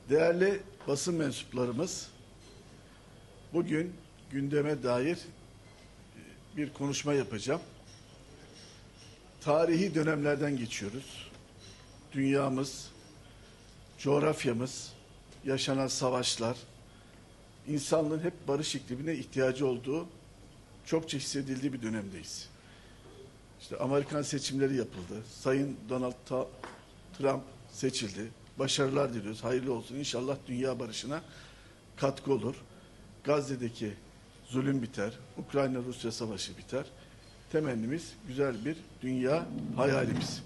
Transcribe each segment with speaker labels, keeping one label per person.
Speaker 1: Değerli basın mensuplarımız, bugün gündeme dair bir konuşma yapacağım. Tarihi dönemlerden geçiyoruz. Dünyamız, coğrafyamız, yaşanan savaşlar, insanlığın hep barış iklimine ihtiyacı olduğu çokça hissedildiği bir dönemdeyiz. İşte Amerikan seçimleri yapıldı. Sayın Donald Trump seçildi. Başarılar diliyoruz. Hayırlı olsun. İnşallah dünya barışına katkı olur. Gazze'deki zulüm biter. Ukrayna-Rusya savaşı biter. Temennimiz güzel bir dünya hayalimiz.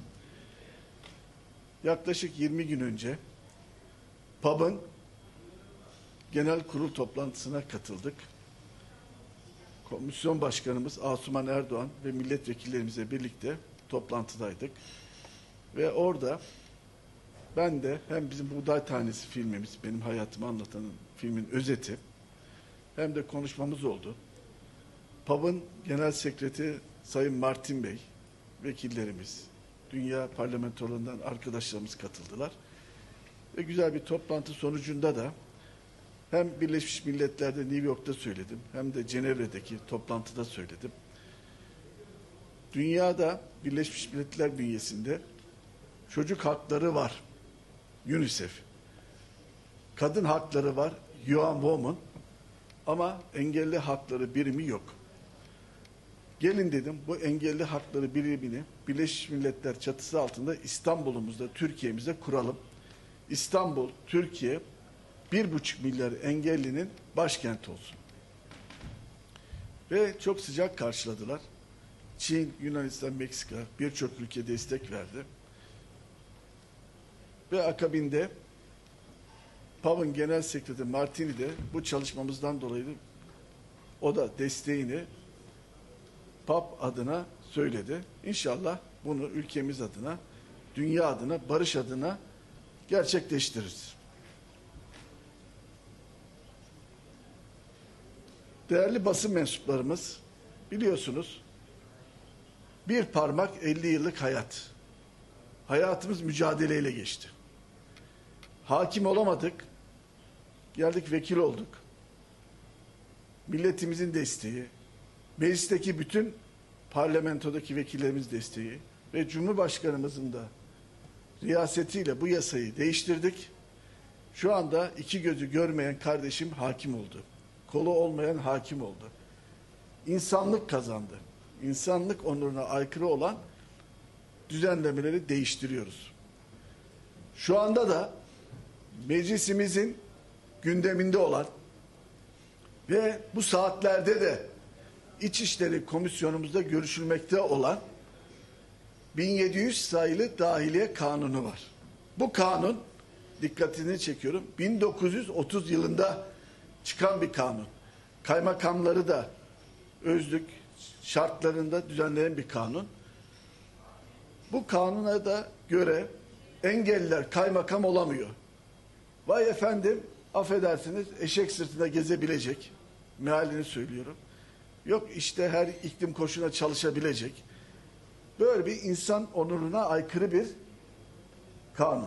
Speaker 1: Yaklaşık 20 gün önce PAB'ın genel kurul toplantısına katıldık. Komisyon Başkanımız Asuman Erdoğan ve milletvekillerimizle birlikte toplantıdaydık. Ve orada ben de hem bizim Buğday Tanesi filmimiz, benim hayatımı anlatan filmin özeti, hem de konuşmamız oldu. PAB'ın Genel Sekreteri Sayın Martin Bey, vekillerimiz, dünya parlamentolarından arkadaşlarımız katıldılar. Ve güzel bir toplantı sonucunda da hem Birleşmiş Milletler'de New York'ta söyledim, hem de Cenevre'deki toplantıda söyledim. Dünyada Birleşmiş Milletler bünyesinde çocuk hakları var, UNICEF. Kadın hakları var, UN Women. Ama engelli hakları birimi yok. Gelin dedim, bu engelli hakları birimini Birleşmiş Milletler çatısı altında İstanbul'umuzda, Türkiye'mizde kuralım. İstanbul, Türkiye 1,5 milyar engellinin başkenti olsun. Ve çok sıcak karşıladılar. Çin, Yunanistan, Meksika birçok ülke destek verdi. Ve akabinde PAB'ın Genel Sekreteri Martini de bu çalışmamızdan dolayı o da desteğini PAB adına söyledi. İnşallah bunu ülkemiz adına, dünya adına, barış adına gerçekleştiririz. Değerli basın mensuplarımız, biliyorsunuz bir parmak 50 yıllık hayat. Hayatımız mücadeleyle geçti. Hakim olamadık, geldik vekil olduk. Milletimizin desteği, meclisteki bütün parlamentodaki vekillerimiz desteği ve Cumhurbaşkanımızın da riyasetiyle bu yasayı değiştirdik. Şu anda iki gözü görmeyen kardeşim hakim oldu. Kolu olmayan hakim oldu. İnsanlık kazandı. İnsanlık onuruna aykırı olan düzenlemeleri değiştiriyoruz. Şu anda da meclisimizin gündeminde olan ve bu saatlerde de İçişleri Komisyonumuzda görüşülmekte olan 1700 sayılı Dahiliye Kanunu var. Bu kanun, dikkatini çekiyorum, 1930 yılında çıkan bir kanun. Kaymakamları da özlük şartlarında düzenlenen bir kanun. Bu kanuna da göre engelliler kaymakam olamıyor. Vay efendim, affedersiniz, eşek sırtında gezebilecek. Mealini söylüyorum. Yok işte her iklim koşuluna çalışabilecek. Böyle bir insan onuruna aykırı bir kanun.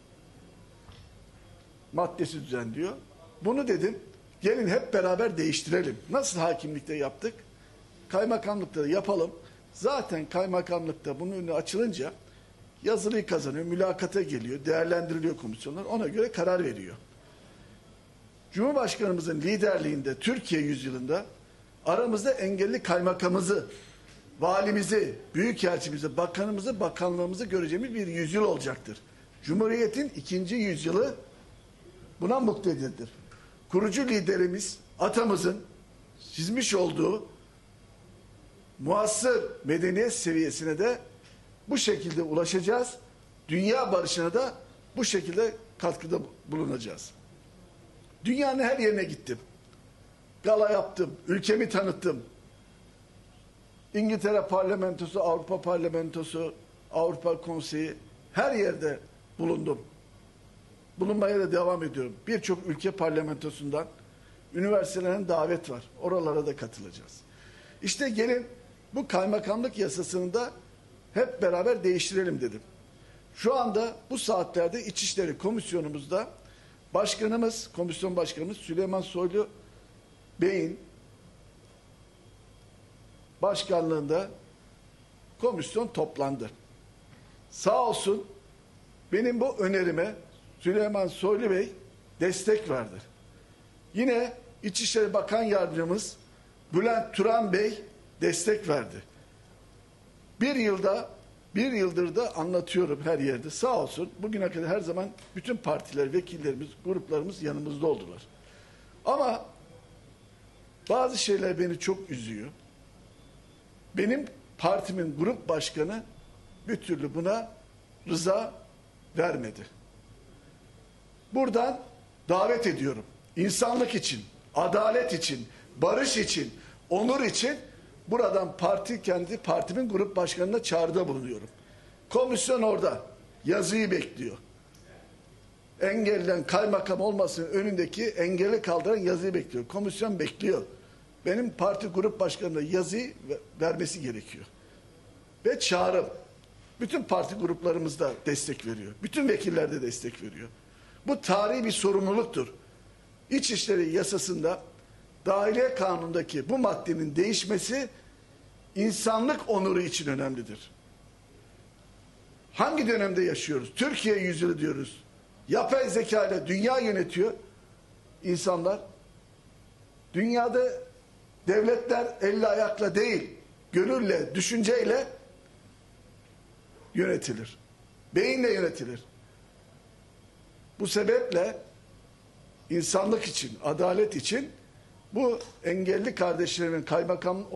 Speaker 1: Maddesi düzenliyor. Bunu dedim, gelin hep beraber değiştirelim. Nasıl hakimlikte yaptık? Kaymakamlıkta da yapalım. Zaten kaymakamlıkta bunun önü açılınca yazılıyı kazanıyor, mülakata geliyor, değerlendiriliyor komisyonlar, ona göre karar veriyor. Cumhurbaşkanımızın liderliğinde Türkiye yüzyılında aramızda engelli kaymakamımızı, valimizi, büyükelçimizi, bakanımızı, bakanlığımızı göreceğimiz bir yüzyıl olacaktır. Cumhuriyetin 2. yüzyılı buna muktedirdir. Kurucu liderimiz, atamızın çizmiş olduğu muasır medeniyet seviyesine de bu şekilde ulaşacağız. Dünya barışına da bu şekilde katkıda bulunacağız. Dünyanın her yerine gittim. Gala yaptım, ülkemi tanıttım. İngiltere Parlamentosu, Avrupa Parlamentosu, Avrupa Konseyi, her yerde bulundum. Bulunmaya da devam ediyorum. Birçok ülke parlamentosundan üniversitelerin davet var. Oralara da katılacağız. İşte gelin bu kaymakamlık yasasını da hep beraber değiştirelim dedim. Şu anda bu saatlerde İçişleri Komisyonumuzda Başkanımız, komisyon başkanımız Süleyman Soylu Bey'in başkanlığında komisyon toplandı. Sağ olsun benim bu önerime Süleyman Soylu Bey destek verdi. Yine İçişleri Bakan Yardımcımız Bülent Turan Bey destek verdi. Bir yıldır da anlatıyorum her yerde. Sağ olsun bugüne kadar her zaman bütün partiler, vekillerimiz, gruplarımız yanımızda oldular. Ama bazı şeyler beni çok üzüyor. Benim partimin grup başkanı bir türlü buna rıza vermedi. Buradan davet ediyorum. İnsanlık için, adalet için, barış için, onur için buradan kendi partimin grup başkanına çağrıda bulunuyorum. Komisyon orada yazıyı bekliyor. Engellen kaymakam olmasının önündeki engeli kaldıran yazıyı bekliyor. Komisyon bekliyor. Benim parti grup başkanına yazıyı vermesi gerekiyor. Ve çağrım. Bütün parti gruplarımız da destek veriyor. Bütün vekiller de destek veriyor. Bu tarihi bir sorumluluktur. İçişleri yasasında Dahiliye Kanunu'ndaki bu maddenin değişmesi insanlık onuru için önemlidir. Hangi dönemde yaşıyoruz? Türkiye yüzyılı diyoruz. Yapay zeka ile dünya yönetiyor insanlar. Dünyada devletler elle ayakla değil, gönülle, düşünceyle yönetilir. Beyinle yönetilir. Bu sebeple insanlık için, adalet için bu engelli kardeşlerimin kaymakam